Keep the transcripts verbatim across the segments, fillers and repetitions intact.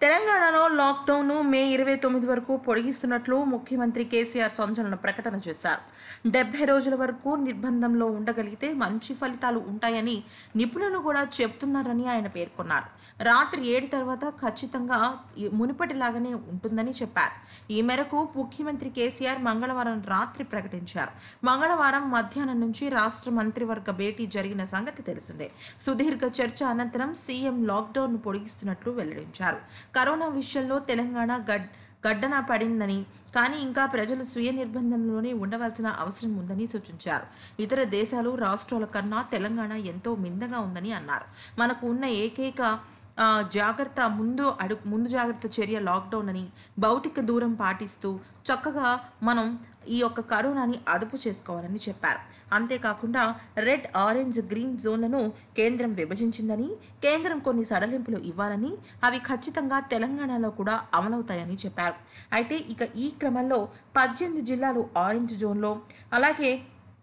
తెలంగాణలో లాక్డౌన్ను మే ఇరవై తొమ్మిది వరకు పొడిగిస్తున్నట్లు ముఖ్యమంత్రి కేసీఆర్ సంచలన ప్రకటన చేశారు. డెబ్బై రోజుల వరకు నిర్బంధంలో ఉండగలిగితే మంచి ఫలితాలు ఉంటాయని నిపుణులు కూడా చెబుతున్నారని ఆయన పేర్కొన్నారు. రాత్రి ఏడు తర్వాత ఖచ్చితంగా మునుపటిలాగానే ఉంటుందని చెప్పారు. ఈ మేరకు ముఖ్యమంత్రి కేసీఆర్ మంగళవారం రాత్రి ప్రకటించారు. మంగళవారం మధ్యాహ్నం నుంచి రాష్ట్ర మంత్రివర్గ భేటీ జరిగిన సంగతి తెలిసిందే. సుదీర్ఘ చర్చ అనంతరం సీఎం లాక్డౌన్ పొడిగిస్తున్నట్లు వెల్లడించారు. కరోనా విషయంలో తెలంగాణ గడ్ గడ్డన పడిందని, కానీ ఇంకా ప్రజలు స్వీయ నిర్బంధంలోనే ఉండవలసిన అవసరం ఉందని సూచించారు. ఇతర దేశాలు రాష్ట్రాల కన్నా తెలంగాణ ఎంతో మిందగా ఉందని అన్నారు. మనకు ఉన్న ఏకైక జాగ్రత్త ముందు అడుగు ముందు జాగ్రత్త చర్య లాక్డౌన్ అని, భౌతిక దూరం పాటిస్తూ చక్కగా మనం ఈ యొక్క కరోనాని అదుపు చేసుకోవాలని చెప్పారు. అంతేకాకుండా రెడ్, ఆరెంజ్, గ్రీన్ జోన్లను కేంద్రం విభజించిందని, కేంద్రం కొన్ని సడలింపులు ఇవ్వాలని, అవి ఖచ్చితంగా తెలంగాణలో కూడా అమలవుతాయని చెప్పారు. అయితే ఇక ఈ క్రమంలో పద్దెనిమిది జిల్లాలు ఆరెంజ్ జోన్లో, అలాగే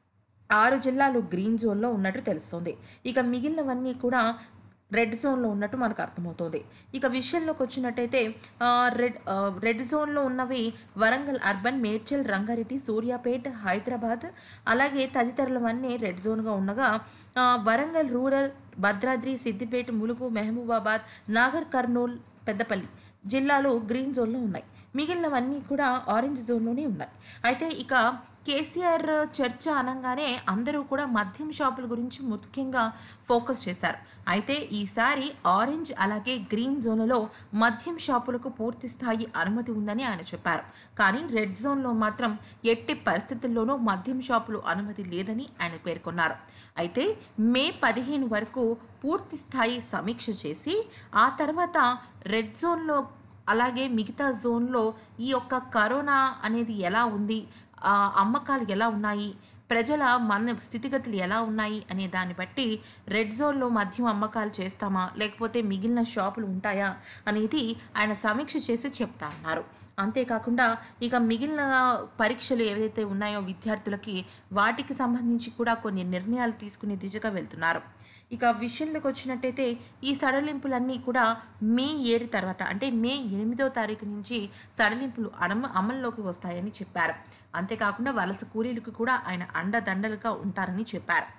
ఆరు జిల్లాలు గ్రీన్ జోన్లో ఉన్నట్టు తెలుస్తోంది. ఇక మిగిలినవన్నీ కూడా రెడ్ జోన్లో ఉన్నట్టు మనకు అర్థమవుతుంది. ఇక విషయంలోకి వచ్చినట్టయితే రెడ్ రెడ్ జోన్లో ఉన్నవి వరంగల్ అర్బన్, మేడ్చల్, రంగారెడ్డి, సూర్యాపేట్, హైదరాబాద్, అలాగే తదితరులవన్నీ రెడ్ జోన్గా ఉండగా వరంగల్ రూరల్, భద్రాద్రి, సిద్దిపేట, ములుగు, మహబూబాబాద్, నాగర్ కర్నూల్, పెద్దపల్లి జిల్లాలు గ్రీన్ జోన్లో ఉన్నాయి. మిగిలినవన్నీ కూడా ఆరెంజ్ జోన్లోనే ఉన్నాయి. అయితే ఇక కేసీఆర్ చర్చ అనగానే అందరూ కూడా మద్యం షాపుల గురించి ముఖ్యంగా ఫోకస్ చేశారు. అయితే ఈసారి ఆరెంజ్ అలాగే గ్రీన్ జోన్లలో మద్యం షాపులకు పూర్తి స్థాయి అనుమతి ఉందని ఆయన చెప్పారు. కానీ రెడ్ జోన్లో మాత్రం ఎట్టి పరిస్థితుల్లోనూ మద్యం షాపులు అనుమతి లేదని ఆయన పేర్కొన్నారు. అయితే మే పదిహేను వరకు పూర్తి స్థాయి సమీక్ష చేసి ఆ తర్వాత రెడ్ జోన్లో అలాగే మిగతా జోన్లో ఈ యొక్క కరోనా అనేది ఎలా ఉంది, అమ్మకాలు ఎలా ఉన్నాయి, ప్రజల మన స్థితిగతులు ఎలా ఉన్నాయి అనే దాన్ని బట్టి రెడ్ జోన్లో మద్యం అమ్మకాలు చేస్తామా లేకపోతే మిగిలిన షాపులు ఉంటాయా అనేది ఆయన సమీక్ష చేసి చెప్తా అన్నారు. అంతేకాకుండా ఇక మిగిలిన పరీక్షలు ఏవైతే ఉన్నాయో విద్యార్థులకి, వాటికి సంబంధించి కూడా కొన్ని నిర్ణయాలు తీసుకునే దిశగా వెళ్తున్నారు. ఇక విషయంలోకి వచ్చినట్టయితే ఈ సడలింపులన్నీ కూడా మే ఏడు తర్వాత అంటే మే ఎనిమిదో తారీఖు నుంచి సడలింపులు అమ అమల్లోకి వస్తాయని చెప్పారు. అంతేకాకుండా వలస కూలీలకు కూడా ఆయన అండదండలుగా ఉంటారని చెప్పారు.